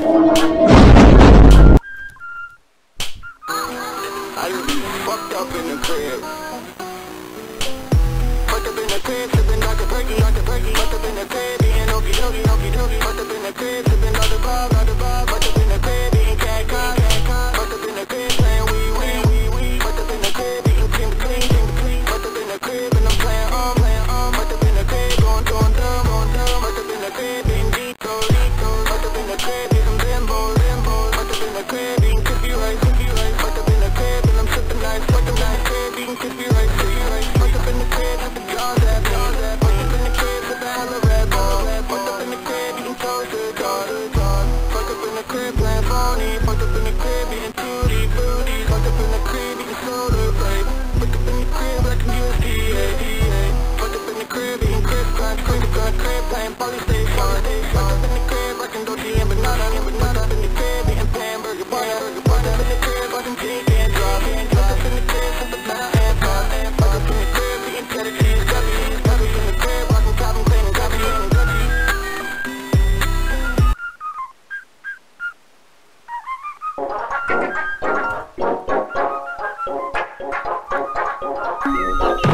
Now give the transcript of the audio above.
I just be fucked up in the crib. Fucked up in the crib, sippin' Dr. Perky, fucked up in the crib, eatin' okie dokie, fucked up in the crib, sippin' Dr. Bob, fucked up in the crib, eatin' cat cock, fucked up in the crib, playin' wee, fucked up in the crib, eatin' cream clean, fucked up in the crib, and I'm playin' fucked up in the crib, going dumb, fucked up in the crib, eatin' Doritos, fucked up in the crib, eatin' some Zimbos, fucked up in the crib, eatin' cookie rice, fucked up in the crib, and I'm sippin' nice, fucked up in the crib, eatin' crispy rice, fucked up in the crib, sippin' John's at fucked up in the crib, sippin' hella Red Bull, fucked up in the crib, eatin' toasted, fucked up in the crib, playin' phony, fucked up in the crib, eatin' tutti frutti, fucked up in the crib, eatin' soda, babe, fucked up in the crib like a USDA, fucked up in the crib, eatin' crisp crunch, crib, playin' Polystation, fucked up in the crib, rockin' Dolce and banana, fucked up in the crib, eatin' hamburger, fucked up in the crib, watchin' Teen and Drop, fucked up in the crib, sippin' Pound and Pop, fucked up in the crib, eatin' cheddar cheese, guppies, fucked up in the crib, watchin' Calvin Klein and Copy, eatin' cookies.